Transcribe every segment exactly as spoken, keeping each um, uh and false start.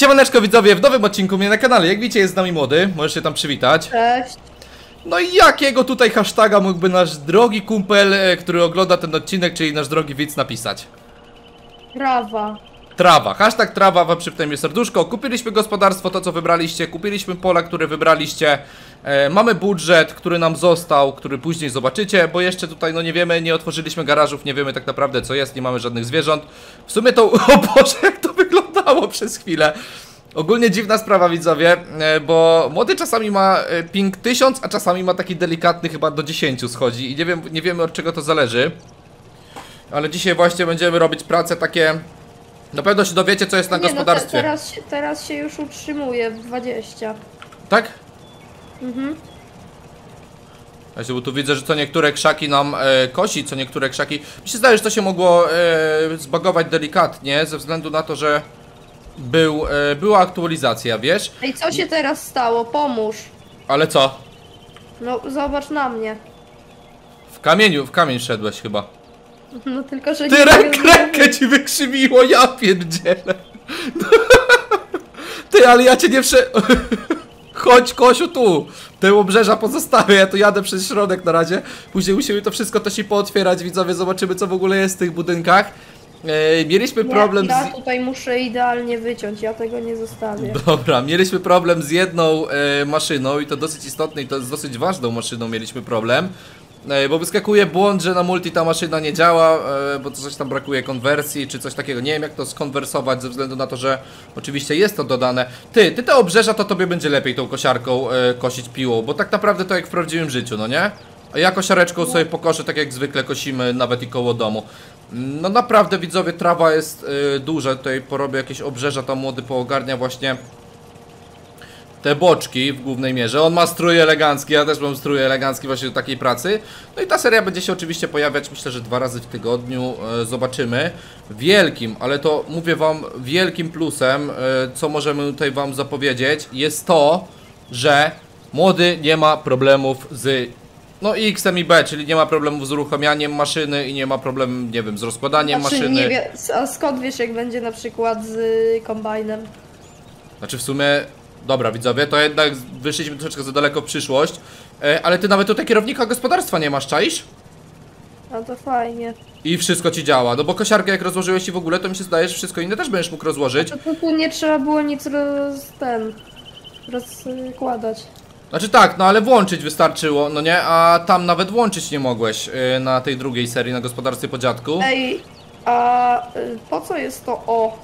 Siemaneczko widzowie, w nowym odcinku mnie na kanale. Jak widzicie, jest z nami młody, możesz się tam przywitać. Cześć. No i jakiego tutaj hashtaga mógłby nasz drogi kumpel, który ogląda ten odcinek, czyli nasz drogi widz, napisać? Trawa. Trawa, hashtag trawa, wam przypnę serduszko. Kupiliśmy gospodarstwo, to co wybraliście, kupiliśmy pola, które wybraliście. e, Mamy budżet, który nam został, który później zobaczycie. Bo jeszcze tutaj, no nie wiemy, nie otworzyliśmy garażów, nie wiemy tak naprawdę co jest, nie mamy żadnych zwierząt. W sumie to, o Boże, jak to wyglądało przez chwilę. Ogólnie dziwna sprawa, widzowie, e, bo młody czasami ma e, ping tysiąc, a czasami ma taki delikatny, chyba do dziesięciu schodzi. I nie wiem, nie wiemy od czego to zależy. Ale dzisiaj właśnie będziemy robić prace takie... Na pewno się dowiecie, co jest na Nie, gospodarstwie. No te, teraz, się, teraz się już utrzymuje w dwadzieścia. Tak? Mhm. Właśnie, bo tu widzę, że co niektóre krzaki nam e, kosi, co niektóre krzaki... Mi się zdaje, że to się mogło e, zbagować delikatnie, ze względu na to, że był, e, była aktualizacja, wiesz? Ej, co się teraz stało? Pomóż. Ale co? No, zobacz na mnie. W kamieniu, w kamień wszedłeś chyba. No tylko, że Ty nie ręk, wiem, rękę ci wykrzywiło, ja pierdzielę. Ty, ale ja cię nie prze... Chodź, Kosiu, tu. Te obrzeża pozostawię, ja tu jadę przez środek na razie. Później musimy to wszystko też i pootwierać, widzowie, zobaczymy co w ogóle jest w tych budynkach. e, Mieliśmy nie, problem ja z... tutaj muszę idealnie wyciąć, ja tego nie zostawię. Dobra, mieliśmy problem z jedną e, maszyną i to dosyć istotną i to z dosyć ważną maszyną mieliśmy problem. E, bo wyskakuje błąd, że na multi ta maszyna nie działa, e, bo coś tam brakuje konwersji czy coś takiego. Nie wiem jak to skonwersować ze względu na to, że oczywiście jest to dodane. Ty, ty te obrzeża, to tobie będzie lepiej tą kosiarką e, kosić piłą, bo tak naprawdę to jak w prawdziwym życiu, no nie? A ja kosiareczką sobie pokoszę tak jak zwykle kosimy nawet i koło domu. No naprawdę widzowie, trawa jest y, duża, tutaj porobię jakieś obrzeża, tam młody poogarnia właśnie te boczki w głównej mierze. On ma strój elegancki, ja też mam strój elegancki właśnie do takiej pracy. No i ta seria będzie się oczywiście pojawiać, myślę, że dwa razy w tygodniu, y, zobaczymy. Wielkim, ale to mówię wam, wielkim plusem, y, co możemy tutaj wam zapowiedzieć, jest to, że młody nie ma problemów z... No i X-em i B, czyli nie ma problemów z uruchamianiem maszyny i nie ma problemu, nie wiem, z rozkładaniem Znaczy, maszyny. nie wie, a skąd wiesz jak będzie na przykład z y, kombajnem? Znaczy w sumie, dobra widzowie, to jednak wyszliśmy troszeczkę za daleko w przyszłość. e, Ale ty nawet tutaj kierownika gospodarstwa nie masz, czaisz? No to fajnie. I wszystko ci działa, no bo kosiarkę jak rozłożyłeś i w ogóle, to mi się zdaje, że wszystko inne też będziesz mógł rozłożyć. To, to tu nie trzeba było nic roz... ten... rozkładać. Znaczy tak, no ale włączyć wystarczyło, no nie? A tam nawet włączyć nie mogłeś yy, na tej drugiej serii, na gospodarstwie po dziadku. Ej, a y, po co jest to O?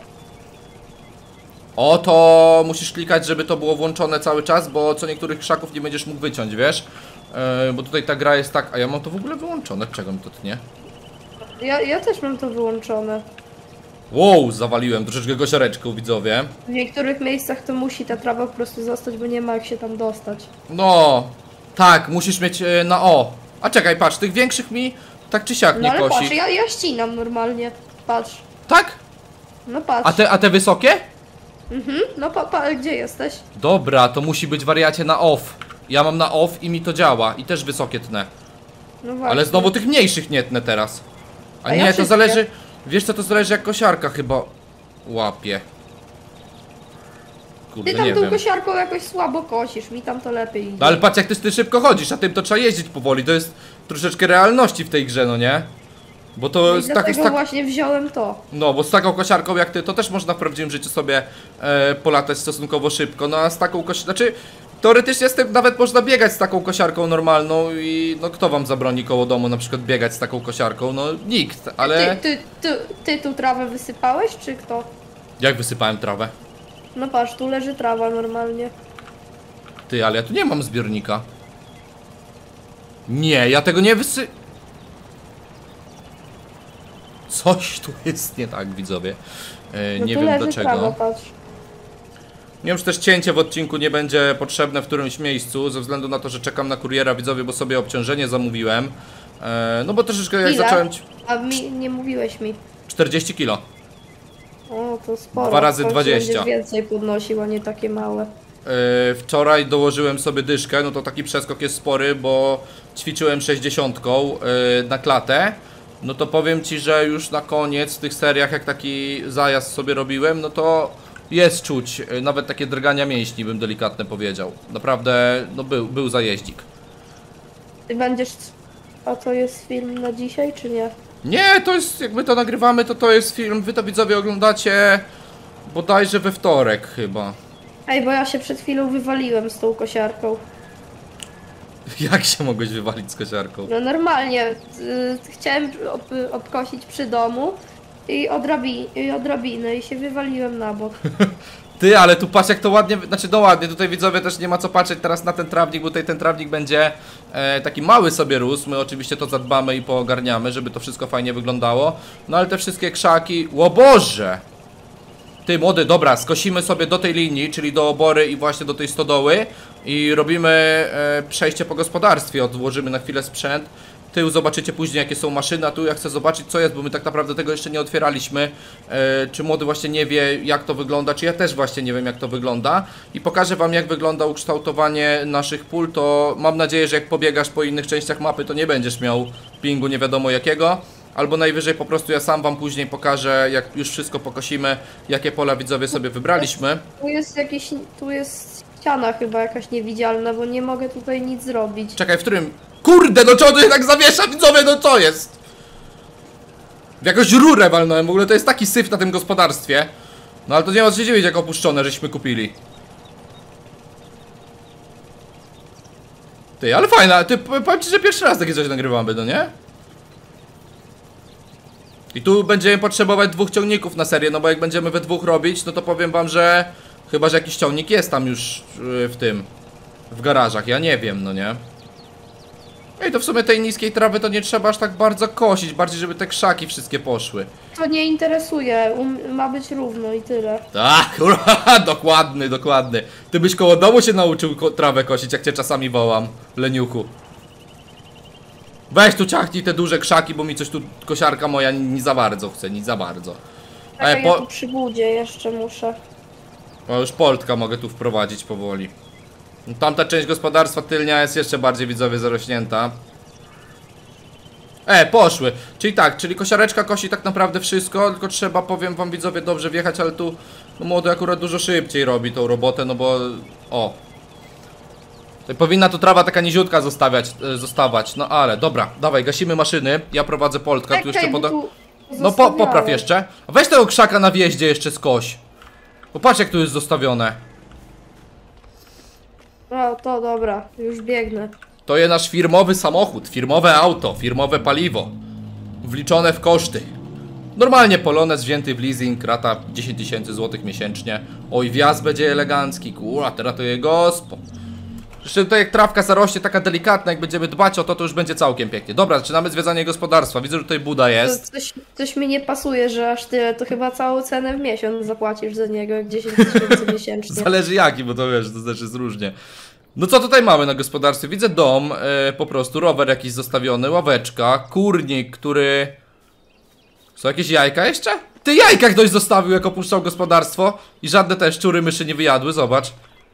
O, to musisz klikać, żeby to było włączone cały czas, bo co niektórych krzaków nie będziesz mógł wyciąć, wiesz? Yy, bo tutaj ta gra jest tak... A ja mam to w ogóle wyłączone, czego mi to tnie? Ja, ja też mam to wyłączone. Wow, zawaliłem troszeczkę kosiareczką, widzowie. W niektórych miejscach to musi ta trawa po prostu zostać, bo nie ma jak się tam dostać. No, tak, musisz mieć yy, na O. A czekaj, patrz, tych większych mi tak czy siak No nie ale kosi. patrz, ja, ja ścinam normalnie. Patrz. Tak? No patrz. A te, a te wysokie? Mhm, no pa, pa, gdzie jesteś? Dobra, to musi być wariacie na off. Ja mam na off i mi to działa. I też wysokie tnę. No właśnie. Ale znowu tych mniejszych nie tnę teraz. A, A ja nie, to wszystkie. zależy... Wiesz co, to zależy jak kosiarka chyba łapie. Kurde, Ty tam nie tą wiem. kosiarką jakoś słabo kosisz, mi tam to lepiej idzie. No ale patrz jak ty, ty szybko chodzisz, a tym to trzeba jeździć powoli. To jest troszeczkę realności w tej grze, no nie? Bo to No i jest tak... dlatego Jest tak... właśnie wziąłem to. No, bo z taką kosiarką jak ty, to też można w prawdziwym życiu sobie e, polatać stosunkowo szybko. No a z taką kosiarką... Znaczy... Teoretycznie z tym nawet można biegać z taką kosiarką normalną i no kto wam zabroni koło domu na przykład biegać z taką kosiarką? No nikt, ale... Ty, ty, ty, ty tu trawę wysypałeś, czy kto? Jak wysypałem trawę? No patrz, tu leży trawa normalnie. Ty, ale ja tu nie mam zbiornika. Nie, ja tego nie wysy... Coś tu jest nie tak, widzowie. E, No nie tu wiem leży dlaczego. trawa, patrz. Nie wiem, czy też cięcie w odcinku nie będzie potrzebne w którymś miejscu, ze względu na to, że czekam na kuriera, widzowie, bo sobie obciążenie zamówiłem. E, no bo troszeczkę jak Ile? zacząłem... A mi, nie mówiłeś mi. czterdzieści kilo. O, to sporo. Dwa razy W końcu dwadzieścia. będziesz więcej podnosił, a nie takie małe. E, wczoraj dołożyłem sobie dyszkę, no to taki przeskok jest spory, bo ćwiczyłem sześćdziesiątką e, na klatę. No to powiem ci, że już na koniec w tych seriach, jak taki zajazd sobie robiłem, no to jest czuć y, nawet takie drgania mięśni, bym delikatnie powiedział. Naprawdę, no był, był zajeździk. Ty będziesz... A to jest film na dzisiaj, czy nie? Nie, to jest, jak my to nagrywamy, to to jest film, wy to widzowie oglądacie bodajże we wtorek chyba. Ej, bo ja się przed chwilą wywaliłem z tą kosiarką. Jak się mogłeś wywalić z kosiarką? No normalnie, y, chciałem ob, obkosić przy domu i odrobi, i odrobinę i się wywaliłem na bok. Ty, ale tu patrz jak to ładnie, znaczy no ładnie, tutaj widzowie też nie ma co patrzeć teraz na ten trawnik, bo tutaj ten trawnik będzie e, taki mały sobie rósł, my oczywiście to zadbamy i poogarniamy, żeby to wszystko fajnie wyglądało. No ale te wszystkie krzaki, o Boże! Ty młody, dobra, skosimy sobie do tej linii, czyli do obory i właśnie do tej stodoły i robimy e, przejście po gospodarstwie, odłożymy na chwilę sprzęt. Tył zobaczycie później jakie są maszyny, a tu ja chcę zobaczyć co jest, bo my tak naprawdę tego jeszcze nie otwieraliśmy. e, Czy młody właśnie nie wie jak to wygląda, czy ja też właśnie nie wiem jak to wygląda. I pokażę wam jak wygląda ukształtowanie naszych pól, to mam nadzieję, że jak pobiegasz po innych częściach mapy to nie będziesz miał pingu nie wiadomo jakiego. Albo najwyżej po prostu ja sam wam później pokażę, jak już wszystko pokosimy, jakie pola widzowie sobie wybraliśmy. Tu jest jakiś, tu jest ściana chyba jakaś niewidzialna, bo nie mogę tutaj nic zrobić. Czekaj, w którym... Kurde, no czego to się tak zawiesza, widzowie, no co jest? W jakąś rurę walnąłem, w ogóle to jest taki syf na tym gospodarstwie. No ale to nie ma co się dziwić, jak opuszczone żeśmy kupili. Ty, ale fajna, ty, powiem ci, że pierwszy raz takie coś nagrywamy, no nie? I tu będziemy potrzebować dwóch ciągników na serię, no bo jak będziemy we dwóch robić, no to powiem wam, że... Chyba, że jakiś ciągnik jest tam już yy, w tym... W garażach, ja nie wiem, no nie? Ej, to w sumie tej niskiej trawy to nie trzeba aż tak bardzo kosić, bardziej żeby te krzaki wszystkie poszły. To nie interesuje, um, ma być równo i tyle. Tak, ura, dokładny, dokładny. Ty byś koło domu się nauczył ko trawę kosić, jak cię czasami wołam, leniuchu. Weź tu ciachnij te duże krzaki, bo mi coś tu kosiarka moja nie za bardzo chce, nie za bardzo. Czekaj, Ej, ja po... tu przy budzie jeszcze muszę. O, już poltka mogę tu wprowadzić powoli. Tamta część gospodarstwa tylnia jest jeszcze bardziej widzowie zarośnięta. E, poszły. Czyli tak, czyli kosiareczka kosi tak naprawdę wszystko, tylko trzeba, powiem wam widzowie, dobrze wjechać, ale tu no, młody akurat dużo szybciej robi tą robotę, no bo... O. Powinna tu trawa taka niziutka zostawiać, e, zostawać, no ale dobra, dawaj, gasimy maszyny, ja prowadzę poltka, tu jeszcze poda... No po, popraw jeszcze. Weź tego krzaka na wjeździe jeszcze skoś. Popatrz jak tu jest zostawione. No to dobra, już biegnę. To jest nasz firmowy samochód, firmowe auto, firmowe paliwo. Wliczone w koszty. Normalnie Polonez wzięty w leasing, rata dziesięć tysięcy złotych miesięcznie. Oj, wjazd będzie elegancki, kurwa, teraz to je gospo. Zresztą tutaj jak trawka zarośnie taka delikatna, jak będziemy dbać o to, to już będzie całkiem pięknie. Dobra, zaczynamy zwiedzanie gospodarstwa, widzę, że tutaj Buda jest. To coś, coś mi nie pasuje, że aż tyle, to chyba całą cenę w miesiąc zapłacisz za niego, jak dziesięć tysięcy miesięcznie. Zależy jaki, bo to wiesz, to znaczy jest różnie. No co tutaj mamy na gospodarstwie? Widzę dom, e, po prostu rower jakiś zostawiony, ławeczka, kurnik, który... Są jakieś jajka jeszcze? Ty, jajka ktoś zostawił jak opuszczał gospodarstwo i żadne te szczury, myszy nie wyjadły, zobacz.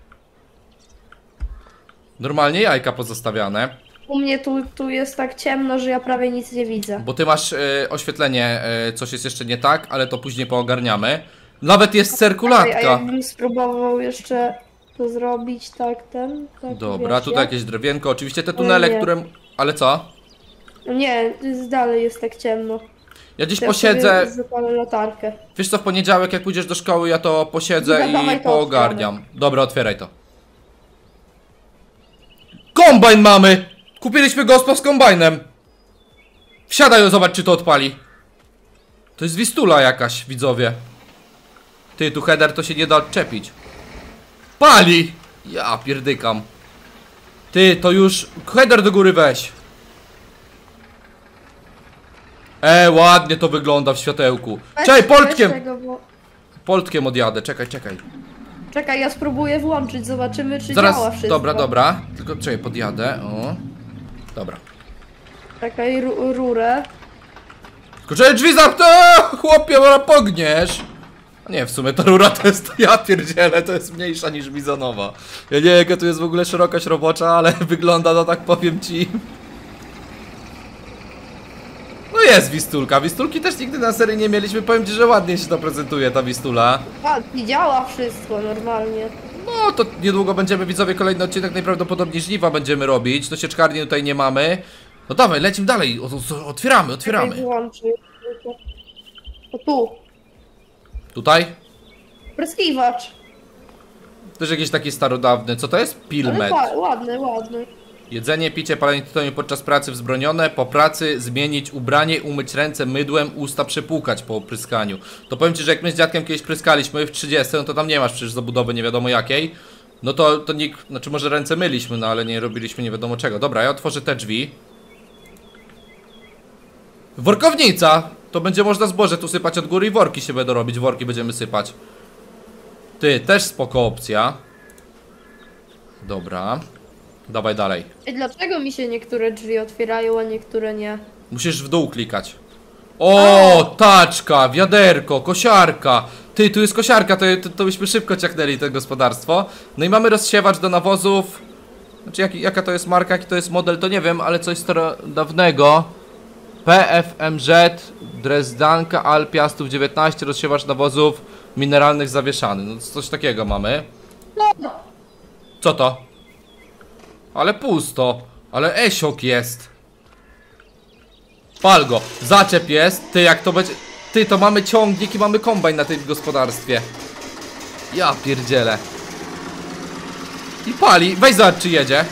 Normalnie jajka pozostawiane. U mnie tu, tu jest tak ciemno, że ja prawie nic nie widzę. Bo ty masz e, oświetlenie, e, coś jest jeszcze nie tak, ale to później poogarniamy. Nawet jest cyrkulatka. A jakbym spróbował jeszcze to zrobić tak ten... Tak, Dobra, wiesz, tutaj jak? jakieś drewienko, oczywiście te tunele, nie. które... Ale co? Nie, z dalej jest tak ciemno. Ja dziś To ja posiedzę... sobie zapalę latarkę. Wiesz co, w poniedziałek jak pójdziesz do szkoły, ja to posiedzę Dobra, i dawaj to poogarniam. Dobra, otwieraj to. Kombajn mamy! Kupiliśmy gospo z kombajnem. Wsiadaj, zobacz czy to odpali. To jest Wistula jakaś, widzowie. Ty, tu header to się nie da odczepić. Pali! Ja pierdykam. Ty, to już... Header do góry weź. E, ładnie to wygląda w światełku. Weź- Czekaj, weź poltkiem! tego, bo... Poltkiem odjadę, czekaj, czekaj. Czekaj, ja spróbuję włączyć, zobaczymy czy Zaraz, działa wszystko. dobra, dobra. Tylko czekaj, podjadę, o. Dobra. Czekaj, ru rurę. Tylko czekaj, drzwi zamknę! Chłopie, bo pogniesz. A nie, w sumie ta rura to jest, ja pierdzielę, to jest mniejsza niż bizonowa. Ja nie wiem jaka tu jest w ogóle szerokość robocza, ale wygląda, no tak powiem ci. No jest Wistulka. Wistulki też nigdy na serii nie mieliśmy. Powiem ci, że ładnie się to prezentuje ta Wistula. Ładnie działa wszystko normalnie. No to niedługo będziemy, widzowie, kolejny odcinek najprawdopodobniej żniwa będziemy robić. No sieczkarni tutaj nie mamy. No dawaj, lecimy dalej. O, o, otwieramy, otwieramy. Czekaj, wyłączy. O tu. Tutaj? Pryskiwacz. Też jakiś taki starodawny. Co to jest? Ale Pilmet. ła- ładny, ładny. Jedzenie, picie, palenie tytoniu podczas pracy wzbronione. Po pracy zmienić ubranie, umyć ręce mydłem, usta przepłukać po opryskaniu. To powiem ci, że jak my z dziadkiem kiedyś pryskaliśmy w trzydziestym, no to tam nie masz przecież zabudowy nie wiadomo jakiej. No to, to nikt, znaczy może ręce myliśmy, no ale nie robiliśmy nie wiadomo czego. Dobra, ja otworzę te drzwi. Workownica! To będzie można zboże tu sypać od góry i worki się będą robić, worki będziemy sypać. Ty, też spoko opcja. Dobra. Dawaj dalej. I dlaczego mi się niektóre drzwi otwierają, a niektóre nie? Musisz w dół klikać. O, taczka, wiaderko, kosiarka. Ty, tu jest kosiarka, to, to, to byśmy szybko ciachnęli to gospodarstwo. No i mamy rozsiewacz do nawozów. Znaczy jak, jaka to jest marka, jaki to jest model, to nie wiem, ale coś starodawnego. P F M Z, Drezdanka, Al Piastów dziewiętnaście, rozsiewacz nawozów mineralnych zawieszany. No coś takiego mamy. No, Co to? Ale pusto. Ale esiok jest. Pal go. Zaczep jest. Ty, jak to będzie... Ty, to mamy ciągnik i mamy kombajn na tym gospodarstwie. Ja pierdzielę. I pali. Weź zobacz, czy jedzie.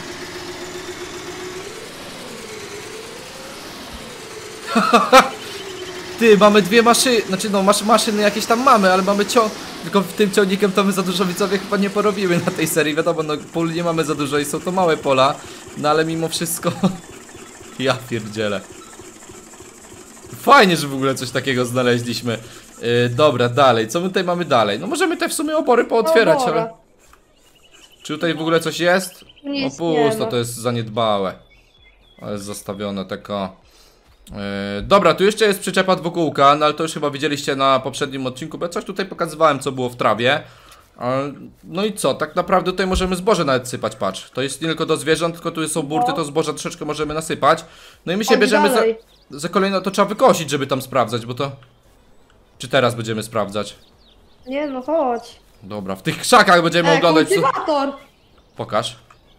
Ty, mamy dwie maszyny. Znaczy no, masz, maszyny jakieś tam mamy, ale mamy ciąg... Tylko w tym ciągnikiem to my za dużo, widzowie, chyba nie porobimy na tej serii. Wiadomo, no pól nie mamy za dużo i są to małe pola. No ale mimo wszystko... Ja pierdzielę. Fajnie, że w ogóle coś takiego znaleźliśmy. Yy, dobra, dalej. Co my tutaj mamy dalej? No możemy te w sumie obory pootwierać, Obora. ale... Czy tutaj w ogóle coś jest? No Nic nie pusto, ma. to jest zaniedbałe. Ale jest zostawione taka... Yy, dobra, tu jeszcze jest przyczepa dwukółka, no ale to już chyba widzieliście na poprzednim odcinku, bo ja coś tutaj pokazywałem, co było w trawie. Yy, no i co, tak naprawdę tutaj możemy zboże nawet sypać, patrz. To jest nie tylko do zwierząt, tylko tu są burty, to zboża troszeczkę możemy nasypać. No i my się Chodź bierzemy za, dalej. za kolejno, to trzeba wykosić, żeby tam sprawdzać, bo to... Czy teraz będziemy sprawdzać? Nie no, chodź. Dobra, w tych krzakach będziemy E, oglądać, co... kultywator. Pokaż.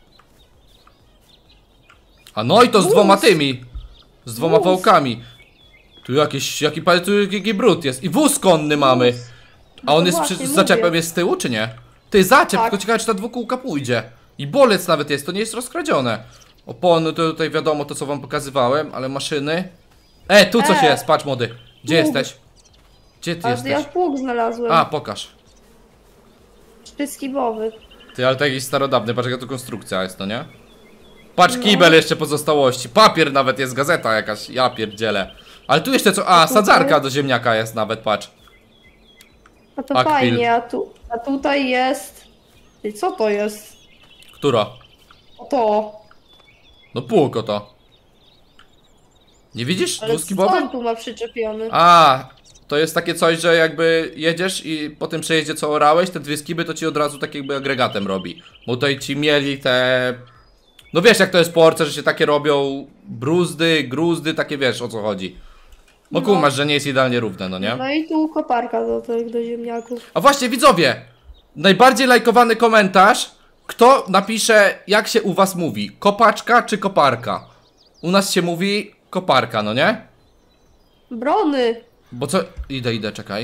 A no i to z Wóz. dwoma tymi. Z dwoma Wóz. wałkami. Tu jakiś, jaki, pa- tu jaki brud jest. I wóz konny mamy. A on No jest właśnie, przy, z mówię. zaczepem jest z tyłu, czy nie? Ty, zaczep, Tak. tylko ciekawe, czy ta dwukółka pójdzie. I bolec nawet jest, to nie jest rozkradzione. Opony to tutaj wiadomo, to co wam pokazywałem, ale maszyny. E, tu coś E. jest, patrz młody. Gdzie Pług. jesteś? Gdzie ty A jesteś? ja pług znalazłem. A, pokaż. Szczyskibowy. Ty, ale to jakiś starodawny, patrz jaka to konstrukcja jest, no nie? Patrz, No. kibel jeszcze pozostałości, papier nawet jest, gazeta jakaś, ja pierdzielę. Ale tu jeszcze co, a, tutaj? sadzarka do ziemniaka jest nawet, patrz. A to Akpil. fajnie, a, tu, a tutaj jest... I co to jest? Która? O to. No pług oto. Nie widzisz? Ale co Dwuskibowy? on tu ma przyczepiony? A, to jest takie coś, że jakby jedziesz i po tym przejeździe co orałeś, te dwie skiby to ci od razu tak jakby agregatem robi. Bo tutaj ci mieli te... No wiesz jak to jest po orce, że się takie robią bruzdy, gruzdy, takie wiesz o co chodzi. No No. kumasz, że nie jest idealnie równe, no nie? No i tu koparka do tych, do ziemniaków. A właśnie widzowie, najbardziej lajkowany komentarz, kto napisze jak się u was mówi, kopaczka czy koparka? U nas się mówi koparka, no nie? Brony! Bo co... Idę, idę, czekaj.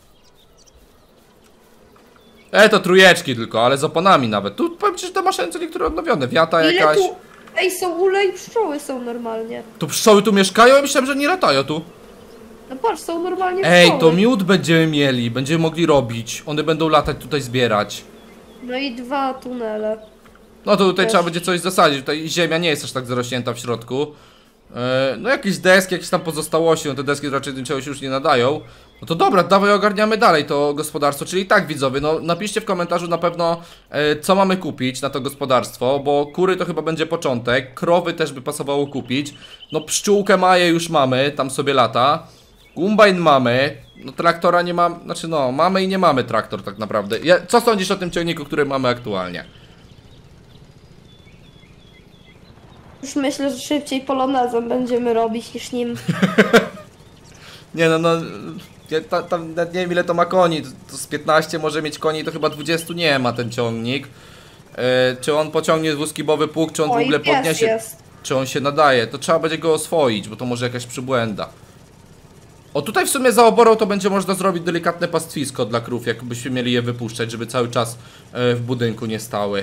E, to trójeczki tylko, ale z oponami nawet. Tu powiem ci, że te maszyny niektóre odnowione. Wiata Ile jakaś. tu... Ej, są ule i pszczoły są normalnie. Tu pszczoły tu mieszkają? Ja myślałem, że nie latają tu. No patrz, są normalnie pszczoły. Ej, to miód będziemy mieli. Będziemy mogli robić. One będą latać tutaj zbierać. No i dwa tunele. No to tutaj Też. trzeba będzie coś zasadzić. Tutaj ziemia nie jest aż tak zarośnięta w środku. E, no jakieś deski, jakieś tam pozostałości. No te deski raczej do niczego się już nie nadają. No to dobra, dawaj ogarniamy dalej to gospodarstwo. Czyli tak widzowie, no napiszcie w komentarzu na pewno e, co mamy kupić na to gospodarstwo. Bo kury to chyba będzie początek. Krowy też by pasowało kupić. No pszczółkę Maję już mamy, tam sobie lata. Kombajn mamy. No traktora nie mam, znaczy no mamy i nie mamy traktor tak naprawdę. Ja, co sądzisz o tym ciągniku, który mamy aktualnie? Już myślę, że szybciej polonezem będziemy robić niż nim. Nie no, no... Ja ta, tam nawet nie wiem ile to ma koni, to, to z piętnaście może mieć koni, to chyba dwadzieścia nie ma ten ciągnik. E, czy on pociągnie dwuskibowy pług, czy on O, w ogóle i pies podniesie, jest. czy on się nadaje, to trzeba będzie go oswoić, bo to może jakaś przybłęda. O, tutaj w sumie za oborą to będzie można zrobić delikatne pastwisko dla krów, jakbyśmy mieli je wypuszczać, żeby cały czas e, w budynku nie stały.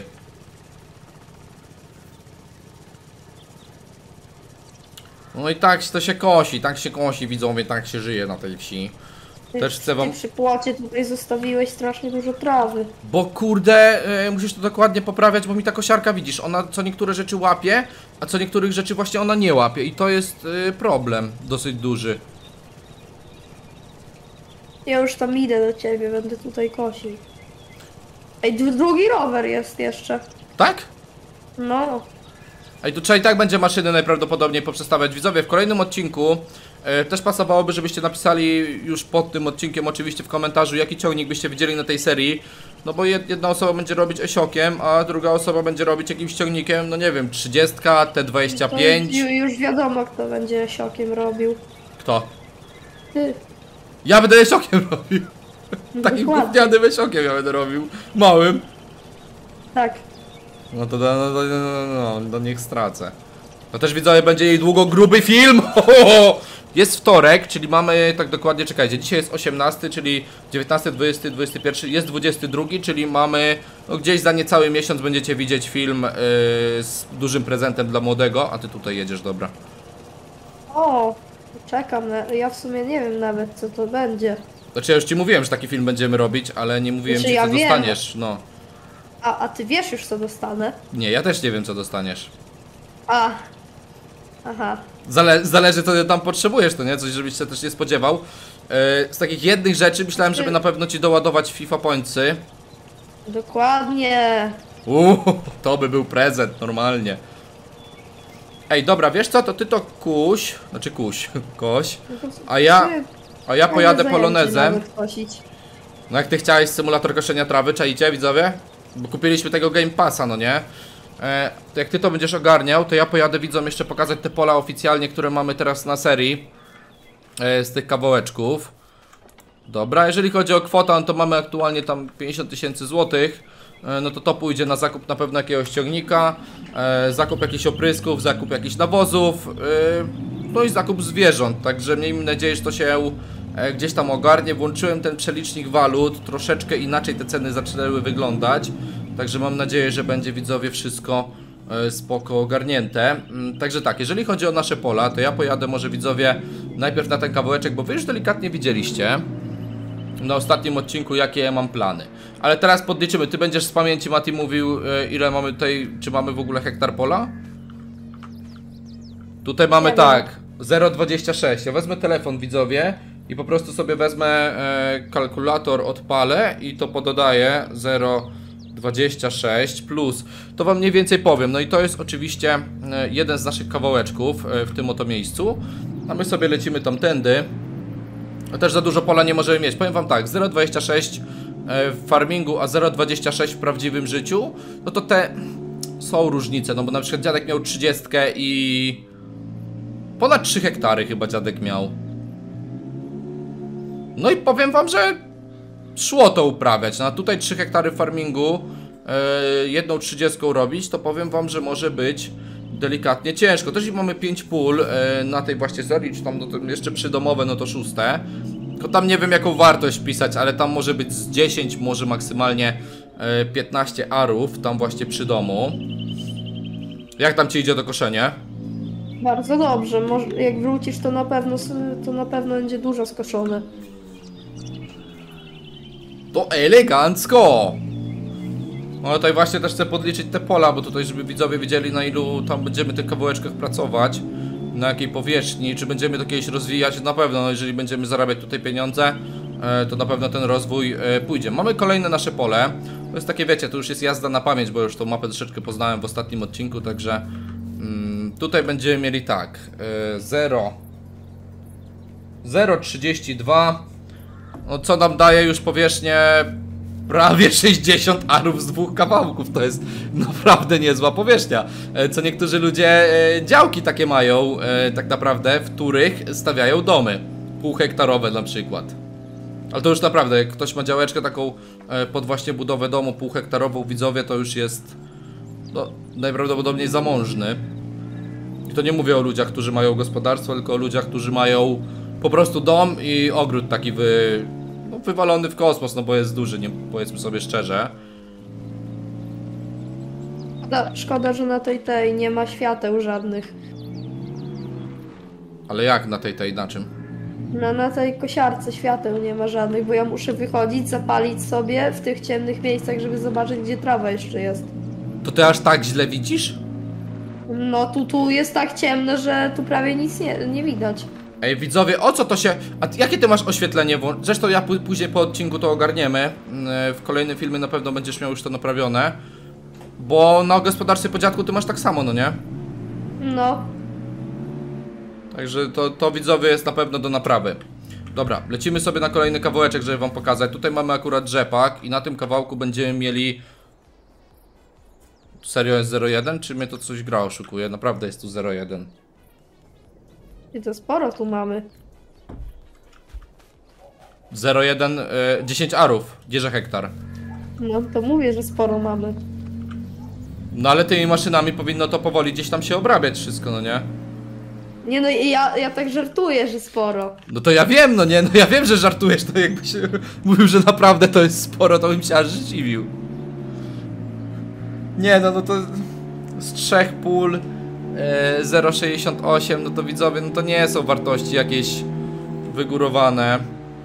No i tak to się kosi, tak się kosi, widzowie, tak się żyje na tej wsi. Ty, Też chcę wam... ty przy płocie tutaj zostawiłeś strasznie dużo trawy. Bo kurde, e, musisz to dokładnie poprawiać, bo mi ta kosiarka, widzisz, ona co niektóre rzeczy łapie, a co niektórych rzeczy właśnie ona nie łapie i to jest e, problem dosyć duży. Ja już tam idę do ciebie, będę tutaj kosił. Ej, dru- drugi rower jest jeszcze. Tak? No. A i tu trzeba i tak będzie maszyny najprawdopodobniej poprzestawiać. Widzowie, w kolejnym odcinku e, też pasowałoby, żebyście napisali już pod tym odcinkiem oczywiście w komentarzu, jaki ciągnik byście widzieli na tej serii. No bo jed, jedna osoba będzie robić esiokiem, a druga osoba będzie robić jakimś ciągnikiem, no nie wiem, trzydzieści, T dwadzieścia pięć. To już, już wiadomo, kto będzie siokiem robił. Kto? Ty. Ja będę esiokiem robił. Takim Dokładnie. gównianym esiokiem ja będę robił. Małym. Tak. No to, no, no, no, no, no niech stracę. No też widzowie, będzie jej długo gruby film. Jest wtorek, czyli mamy tak dokładnie, czekajcie, dzisiaj jest osiemnasty, czyli dziewiętnasty, dwudziesty, dwudziesty pierwszy, jest dwudziesty drugi, czyli mamy, no gdzieś za niecały miesiąc będziecie widzieć film yy, z dużym prezentem dla młodego, a ty tutaj jedziesz, dobra. O, czekam, na, ja w sumie nie wiem nawet co to będzie. Znaczy ja już ci mówiłem, że taki film będziemy robić, ale nie mówiłem Znaczy, ci, ja co wiem. dostaniesz, no. A, a ty wiesz już co dostanę? Nie, ja też nie wiem, co dostaniesz. A. Aha. Zale zależy, co tam potrzebujesz, to nie? Coś, żebyś się też nie spodziewał. Yy, z takich jednych rzeczy myślałem, żeby na pewno ci doładować FIFA Pointsy. Dokładnie. Uuu, to by był prezent, normalnie. Ej, dobra, wiesz co, to ty to kuś, znaczy kuś, koś, a ja, a ja pojadę polonezem. No jak ty chciałeś symulator koszenia trawy, czaicie, widzowie? Bo kupiliśmy tego Game Passa, no nie? E, to jak ty to będziesz ogarniał, to ja pojadę widzom jeszcze pokazać te pola oficjalnie, które mamy teraz na serii e, z tych kawałeczków. Dobra, jeżeli chodzi o kwotę, no to mamy aktualnie tam pięćdziesiąt tysięcy złotych. E, no to to pójdzie na zakup na pewno jakiegoś ciągnika, e, zakup jakichś oprysków, zakup jakichś nawozów, e, no i zakup zwierząt. Także miejmy nadzieję, że to się e, gdzieś tam ogarnie. Włączyłem ten przelicznik walut, troszeczkę inaczej te ceny zaczęły wyglądać. Także mam nadzieję, że będzie, widzowie, wszystko e, spoko ogarnięte. Mm, także tak, jeżeli chodzi o nasze pola, to ja pojadę może, widzowie, najpierw na ten kawałeczek, bo wy już delikatnie widzieliście na ostatnim odcinku, jakie ja mam plany. Ale teraz podliczymy, ty będziesz z pamięci, Mati, mówił, e, ile mamy tutaj, czy mamy w ogóle hektar pola? Tutaj mamy Nie tak, zero przecinek dwadzieścia sześć. Ja wezmę telefon, widzowie, i po prostu sobie wezmę e, kalkulator, odpalę i to pododaję zero przecinek dwadzieścia sześć plus, to wam mniej więcej powiem. No i to jest oczywiście e, jeden z naszych kawałeczków e, w tym oto miejscu, a my sobie lecimy tamtędy. Też za dużo pola nie możemy mieć. Powiem wam tak, zero przecinek dwadzieścia sześć w farmingu, a zero przecinek dwadzieścia sześć w prawdziwym życiu, no to te są różnice, no bo na przykład dziadek miał trzydzieści i ponad trzy hektary chyba dziadek miał. No i powiem wam, że szło to uprawiać. No a tutaj trzy hektary w farmingu, yy, jedną trzydziestką robić, to powiem wam, że może być delikatnie ciężko. Też mamy pięć pól yy, na tej właśnie serii, czy tam no to jeszcze przydomowe, no to szóste. Tylko tam nie wiem jaką wartość pisać, ale tam może być z dziesięć, może maksymalnie yy, piętnaście arów, tam właśnie przy domu. Jak tam ci idzie do koszenia? Bardzo dobrze, może, jak wrócisz to na pewno to na pewno będzie dużo skoszone. To elegancko! No tutaj właśnie też chcę podliczyć te pola, bo tutaj żeby widzowie wiedzieli, na ilu tam będziemy w tych kawałeczkach pracować, na jakiej powierzchni, czy będziemy to kiedyś rozwijać. Na pewno, no jeżeli będziemy zarabiać tutaj pieniądze, to na pewno ten rozwój pójdzie. Mamy kolejne nasze pole. To jest takie, wiecie, to już jest jazda na pamięć, bo już tą mapę troszeczkę poznałem w ostatnim odcinku, także mm, tutaj będziemy mieli tak, zero przecinek trzydzieści dwa, no co nam daje już powierzchnię prawie sześćdziesiąt arów z dwóch kawałków. To jest naprawdę niezła powierzchnia. Co niektórzy ludzie działki takie mają tak naprawdę, w których stawiają domy. półhektarowe na przykład. Ale to już naprawdę, jak ktoś ma działeczkę taką e, pod właśnie budowę domu półhektarową, widzowie, to już jest no, najprawdopodobniej zamożny. I to nie mówię o ludziach, którzy mają gospodarstwo, tylko o ludziach, którzy mają po prostu dom i ogród taki wy, no, wywalony w kosmos, no bo jest duży, nie, powiedzmy sobie szczerze. Szkoda, szkoda, że na tej tej nie ma świateł żadnych. Ale jak na tej, tej, na czym? No na tej kosiarce świateł nie ma żadnych, bo ja muszę wychodzić, zapalić sobie w tych ciemnych miejscach, żeby zobaczyć, gdzie trawa jeszcze jest. To ty aż tak źle widzisz? No tu, tu jest tak ciemno, że tu prawie nic nie, nie widać. Ej, widzowie, o co to się... A ty, jakie ty masz oświetlenie? Bo zresztą ja pó- później po odcinku to ogarniemy. Yy, W kolejnym filmie na pewno będziesz miał już to naprawione. Bo na gospodarstwie po dziadku ty masz tak samo, no nie? No. Także to, to widzowie jest na pewno do naprawy. Dobra, lecimy sobie na kolejny kawałeczek, żeby wam pokazać. Tutaj mamy akurat rzepak i na tym kawałku będziemy mieli... Serio jest zero jeden? Czy mnie to coś gra oszukuje? Naprawdę jest tu zero jeden. I to sporo tu mamy. zero jeden, y, dziesięć arów, gdzieże hektar. No to mówię, że sporo mamy. No ale tymi maszynami powinno to powoli gdzieś tam się obrabiać wszystko, no nie? Nie no, ja, ja tak żartuję, że sporo. No to ja wiem, no nie, no ja wiem, że żartujesz, to jakbyś mówił, że naprawdę to jest sporo, to bym się aż zdziwił. Nie no, no to z trzech pól e, zero przecinek sześćdziesiąt osiem, no to widzowie, no to nie są wartości jakieś wygórowane.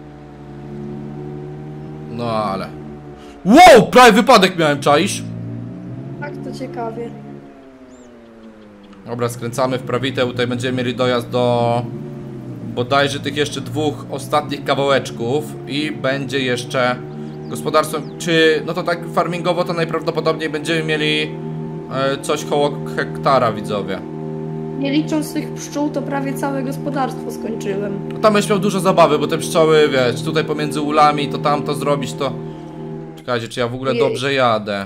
No ale... Wow, prawie wypadek miałem, czaisz? Tak, to ciekawie. Dobra, skręcamy w prawitę, tutaj będziemy mieli dojazd do bodajże tych jeszcze dwóch ostatnich kawałeczków i będzie jeszcze gospodarstwo, czy no to tak farmingowo to najprawdopodobniej będziemy mieli e, coś koło hektara, widzowie. Nie licząc tych pszczół, to prawie całe gospodarstwo skończyłem. No tam będziesz miał dużo zabawy, bo te pszczoły, wiesz, tutaj pomiędzy ulami, to tamto zrobić, to... Czekajcie, czy ja w ogóle Jej. dobrze jadę?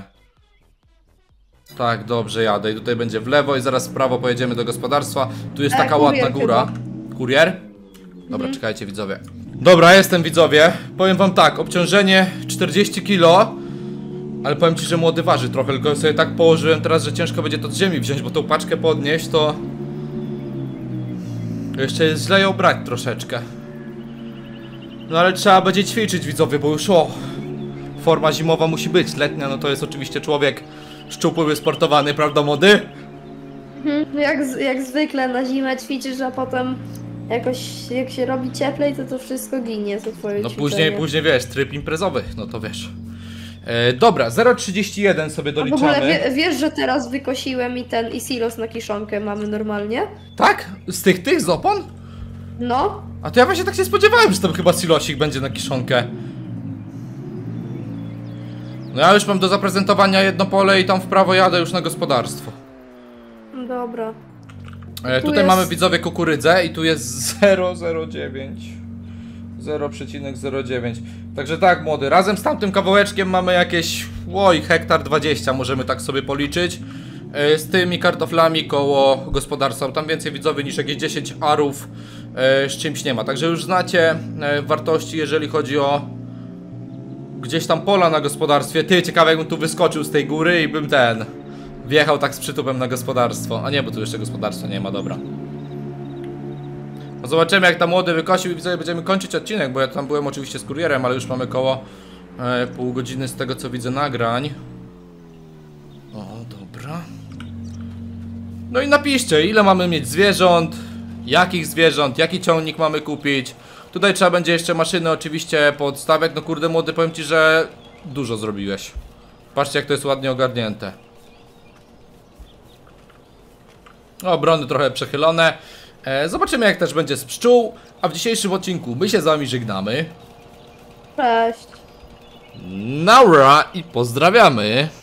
Tak, dobrze jadę i tutaj będzie w lewo i zaraz w prawo pojedziemy do gospodarstwa. Tu jest E, taka kurier ładna góra. chyba. Kurier? Dobra, czekajcie widzowie. Dobra, jestem widzowie. Powiem wam tak, obciążenie czterdzieści kilo. Ale powiem ci, że młody waży trochę, tylko sobie tak położyłem teraz, że ciężko będzie to z ziemi wziąć, bo tą paczkę podnieść to... Jeszcze jest źle ją brać troszeczkę. No ale trzeba będzie ćwiczyć, widzowie, bo już o... Forma zimowa musi być, letnia no to jest oczywiście człowiek szczupły, wysportowany, prawda młody? Mhm. Jak, z- jak zwykle na zimę ćwiczysz, a potem jakoś jak się robi cieplej, to to wszystko ginie za twoje No ćwiczenie. później, później wiesz, tryb imprezowy, no to wiesz. E, dobra, zero przecinek trzydzieści jeden sobie A w doliczamy. ogóle wie, wiesz, że teraz wykosiłem i ten i silos na kiszonkę mamy normalnie? Tak? Z tych tych z opon? No. A to ja właśnie tak się spodziewałem, że tam chyba silosik będzie na kiszonkę. No ja już mam do zaprezentowania jedno pole i tam w prawo jadę już na gospodarstwo. Dobra. E, Tu tutaj jest- mamy widzowie kukurydzę i tu jest zero przecinek zero dziewięć. zero przecinek zero dziewięć. Także tak młody, razem z tamtym kawałeczkiem mamy jakieś, oj, hektar dwadzieścia możemy tak sobie policzyć. E, z tymi kartoflami koło gospodarstwa, tam więcej widzowie niż jakieś dziesięć arów e, z czymś nie ma. Także już znacie e, wartości, jeżeli chodzi o gdzieś tam pola na gospodarstwie. Ty, ciekawe jakbym tu wyskoczył z tej góry i bym ten wjechał tak z przytupem na gospodarstwo. A nie, bo tu jeszcze gospodarstwa nie ma, dobra. No zobaczymy jak tam młody wykosił i widzowie będziemy kończyć odcinek, bo ja tam byłem oczywiście z kurierem, ale już mamy koło e, pół godziny z tego co widzę nagrań. O, dobra. No i napiszcie, ile mamy mieć zwierząt, jakich zwierząt, jaki ciągnik mamy kupić. Tutaj trzeba będzie jeszcze maszyny oczywiście podstawiać. No kurde młody, powiem ci, że dużo zrobiłeś. Patrzcie jak to jest ładnie ogarnięte. O, obrony trochę przechylone. E, zobaczymy jak też będzie z pszczół. A w dzisiejszym odcinku my się z wami żegnamy. Cześć. Naura i pozdrawiamy.